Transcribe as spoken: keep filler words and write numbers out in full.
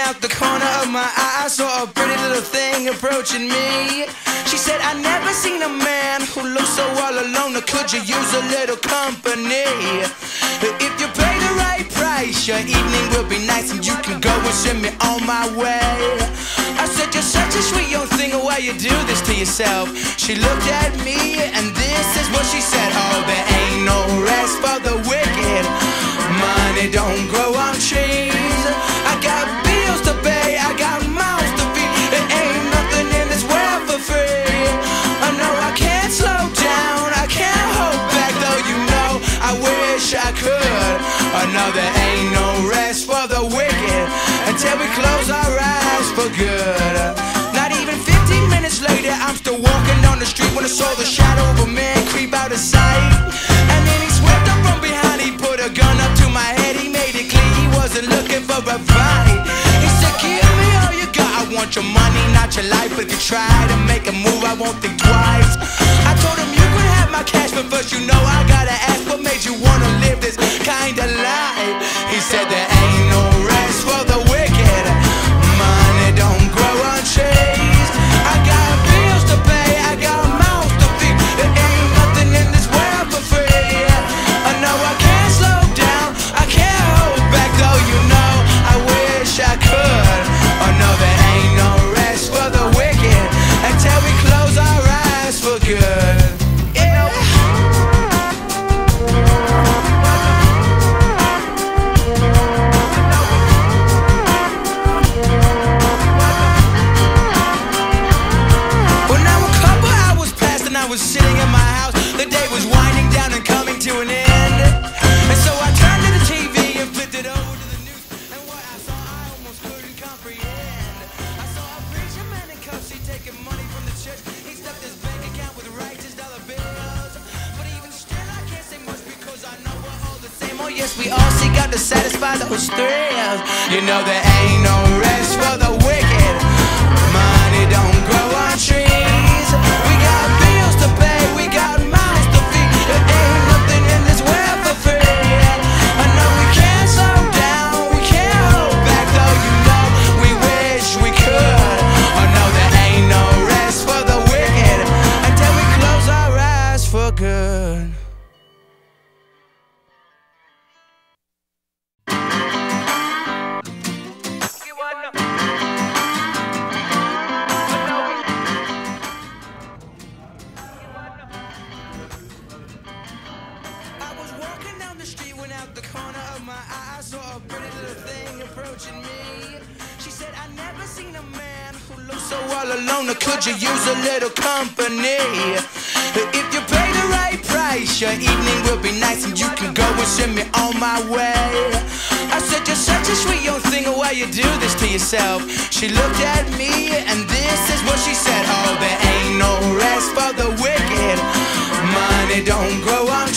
out the corner of my eye, I saw a pretty little thing approaching me. She said, I never seen a man who looks so all alone. Or could you use a little company? If you pay the right price, your evening will be nice, and you can go and send me on my way. I said, you're such a sweet young thing, why you do this to yourself? She looked at me and this is what she said. Oh, there ain't no rest for the wicked. Money don't grow on trees. I got bills to pay, I got mouths to feed. There ain't nothing in this world for free. I know I can't slow down, I can't hold back, though you know I wish I could. I know there ain't no rest for the wicked until we close our eyes for good. Not even fifteen minutes later, I'm still walking down the street when I saw the shadow of a man creep out of sight. And then he swept up from behind, he put a gun up to my head. He made it clear he wasn't looking for a fight. He said, give me all you got, I want your money, not your life. But if you try to make a move, I won't think twice. I told him you could have my cash, but first you know I gotta ask, what made you wanna live this kind of life? He said there ain't no rest for the wicked. Money don't grow on trees. I got bills to pay, I got mouths to feed. There ain't nothing in this world for free. I know I can't slow down, I can't hold back, though you know I wish I could. Oh no, there ain't no rest for the wicked until we close our eyes for good. Yeah. Well, now a couple hours passed and I was sitting in my house. The day was winding down and coming to an end. And so I turned to the T V and flipped it over to the news. And what I saw I almost couldn't comprehend. I saw a preacher man in cuffs, he taking money from the church. He stuffed his bank account with righteous dollar bills. But even still I can't say much because I know we're all the same. Oh yes, we all seek out to satisfy those thrills. You know there ain't no rest for the wicked. Money don't grow on trees. We got bills to pay, we got mouths to feed. There ain't nothing in this world for free. I know we can't slow down, we can't hold back, though you know we wish we could. I know there ain't no rest for the wicked until we close our eyes for good. I was walking down the street when out the corner of my eye I saw a pretty little thing approaching me. She said, I never seen a man who looks so all alone. Or could you use a little company? If you pay the right price, your evening will be nice, and you can go and send me on my way. I said, you're such a sweet young thing, why you do this to yourself? She looked at me and this is what she said. Oh, there ain't no rest for the wicked. Money don't grow on